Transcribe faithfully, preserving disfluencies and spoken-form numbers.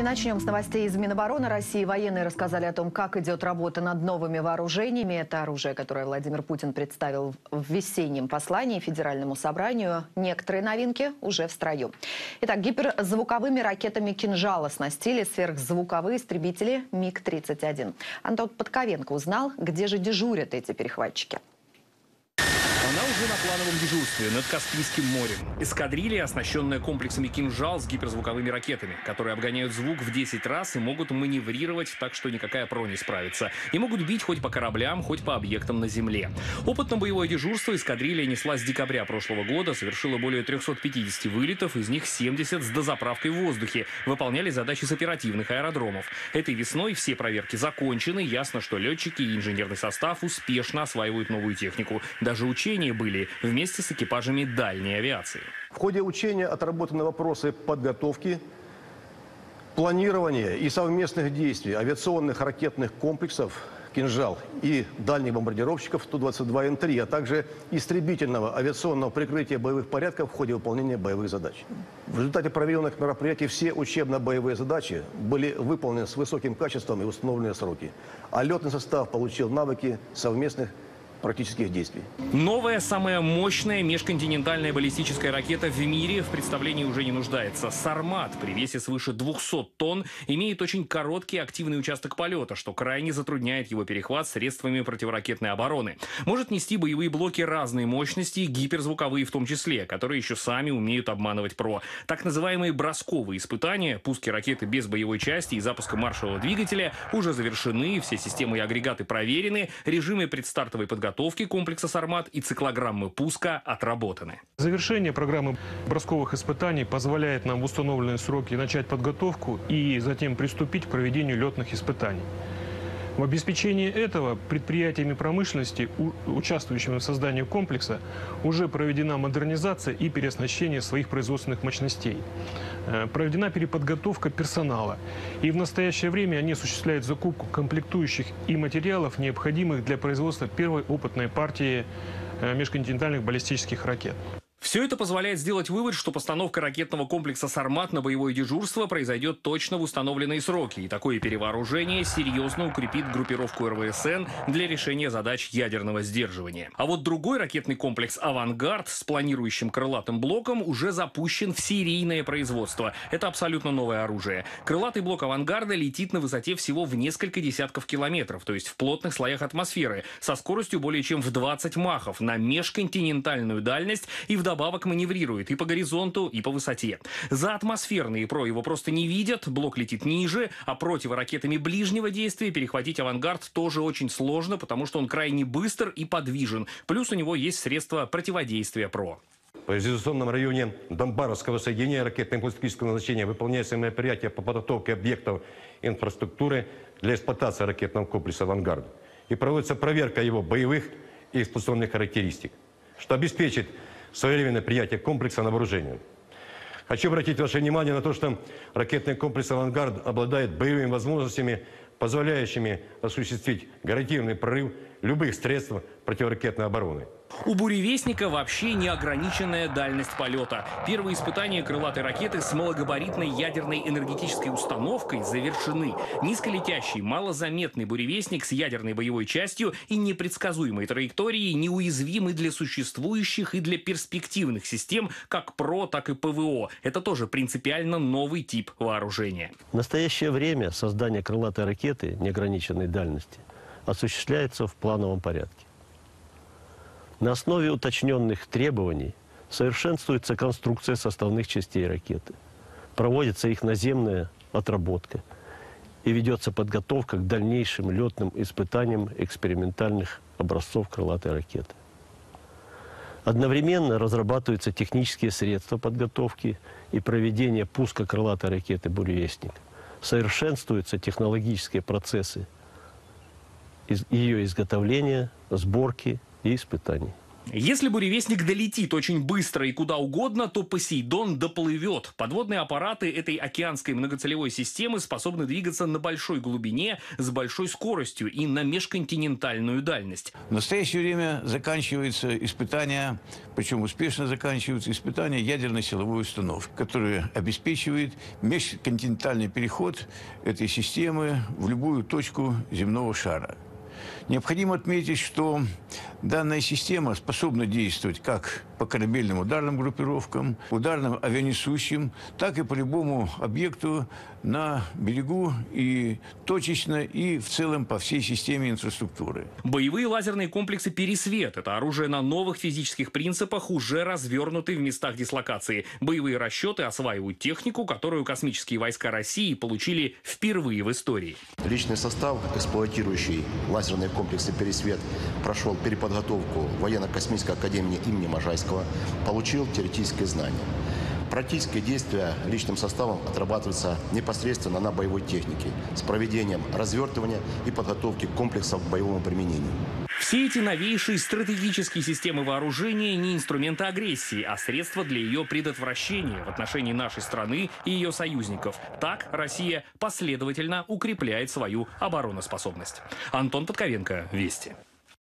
Начнем с новостей из Минобороны России. Военные рассказали о том, как идет работа над новыми вооружениями. Это оружие, которое Владимир Путин представил в весеннем послании Федеральному собранию. Некоторые новинки уже в строю. Итак, гиперзвуковыми ракетами «Кинжал» оснастили сверхзвуковые истребители МиГ тридцать один. Антон Подковенко узнал, где же дежурят эти перехватчики. Она уже на плановом дежурстве над Каспийским морем. Эскадрилья, оснащенная комплексами «Кинжал» с гиперзвуковыми ракетами, которые обгоняют звук в десять раз и могут маневрировать так, что никакая ПРО не справится. И могут бить хоть по кораблям, хоть по объектам на земле. Опытно-боевое дежурство эскадрилья несла с декабря прошлого года, совершила более трёхсот пятидесяти вылетов, из них семьдесят с дозаправкой в воздухе. Выполняли задачи с оперативных аэродромов. Этой весной все проверки закончены. Ясно, что летчики и инженерный состав успешно осваивают новую технику. Даже учения были вместе с экипажами дальней авиации. В ходе учения отработаны вопросы подготовки, планирования и совместных действий авиационных ракетных комплексов «Кинжал» и дальних бомбардировщиков Ту двадцать два Н три, а также истребительного авиационного прикрытия боевых порядков в ходе выполнения боевых задач. В результате проведенных мероприятий все учебно-боевые задачи были выполнены с высоким качеством и установленные сроки, а летный состав получил навыки совместных практических действий. Новая, самая мощная межконтинентальная баллистическая ракета в мире в представлении уже не нуждается. «Сармат» при весе свыше двухсот тонн имеет очень короткий активный участок полета, что крайне затрудняет его перехват средствами противоракетной обороны. Может нести боевые блоки разной мощности, гиперзвуковые в том числе, которые еще сами умеют обманывать ПРО. Так называемые бросковые испытания, пуски ракеты без боевой части и запуска маршевого двигателя уже завершены, все системы и агрегаты проверены, режимы предстартовой подготовки комплекса «Сармат» и циклограммы пуска отработаны. Завершение программы бросковых испытаний позволяет нам в установленные сроки начать подготовку и затем приступить к проведению летных испытаний. В обеспечении этого предприятиями промышленности, участвующими в создании комплекса, уже проведена модернизация и переоснащение своих производственных мощностей. Проведена переподготовка персонала. И в настоящее время они осуществляют закупку комплектующих и материалов, необходимых для производства первой опытной партии межконтинентальных баллистических ракет. Все это позволяет сделать вывод, что постановка ракетного комплекса «Сармат» на боевое дежурство произойдет точно в установленные сроки. И такое перевооружение серьезно укрепит группировку эр вэ эс эн для решения задач ядерного сдерживания. А вот другой ракетный комплекс «Авангард» с планирующим крылатым блоком уже запущен в серийное производство. Это абсолютно новое оружие. Крылатый блок «Авангарда» летит на высоте всего в несколько десятков километров, то есть в плотных слоях атмосферы, со скоростью более чем в двадцать махов на межконтинентальную дальность и в Добавок маневрирует и по горизонту, и по высоте. За атмосферные ПРО его просто не видят, блок летит ниже, а противоракетами ближнего действия перехватить «Авангард» тоже очень сложно, потому что он крайне быстр и подвижен. Плюс у него есть средства противодействия ПРО. В изоляционном районе Донбаровского соединения ракетно-импульсо-критического назначения выполняется мероприятие по подготовке объектов инфраструктуры для эксплуатации ракетного комплекса «Авангард». И проводится проверка его боевых и эксплуатационных характеристик, что обеспечит своевременное принятие комплекса на вооружение. Хочу обратить ваше внимание на то, что ракетный комплекс «Авангард» обладает боевыми возможностями, позволяющими осуществить гарантированный прорыв любых средств противоракетной обороны. У «Буревестника» вообще неограниченная дальность полета. Первые испытания крылатой ракеты с малогабаритной ядерной энергетической установкой завершены. Низколетящий, малозаметный «Буревестник» с ядерной боевой частью и непредсказуемой траекторией неуязвимый для существующих и для перспективных систем, как ПРО, так и ПВО. Это тоже принципиально новый тип вооружения. В настоящее время создание крылатой ракеты неограниченной дальности осуществляется в плановом порядке. На основе уточненных требований совершенствуется конструкция составных частей ракеты, проводится их наземная отработка и ведется подготовка к дальнейшим летным испытаниям экспериментальных образцов крылатой ракеты. Одновременно разрабатываются технические средства подготовки и проведения пуска крылатой ракеты «Буревестник». Совершенствуются технологические процессы ее изготовления, сборки и испытаний. Если буревестник долетит очень быстро и куда угодно, то Посейдон доплывет. Подводные аппараты этой океанской многоцелевой системы способны двигаться на большой глубине, с большой скоростью и на межконтинентальную дальность. В настоящее время заканчиваются испытания, причем успешно заканчиваются испытания ядерной силовой установки, которая обеспечивает межконтинентальный переход этой системы в любую точку земного шара. Необходимо отметить, что данная система способна действовать как по корабельным ударным группировкам, ударным авианесущим, так и по любому объекту на берегу и точечно, и в целом по всей системе инфраструктуры. Боевые лазерные комплексы «Пересвет» — это оружие на новых физических принципах, уже развернуты в местах дислокации. Боевые расчеты осваивают технику, которую космические войска России получили впервые в истории. Личный состав, эксплуатирующий лазерные комплексы «Пересвет», прошел переподготовку в военно-космической академии имени Можайского, получил теоретические знания. Практические действия личным составом отрабатываются непосредственно на боевой технике с проведением развертывания и подготовки комплексов к боевому применению. Все эти новейшие стратегические системы вооружения не инструменты агрессии, а средства для ее предотвращения в отношении нашей страны и ее союзников. Так Россия последовательно укрепляет свою обороноспособность. Антон Подковенко, Вести.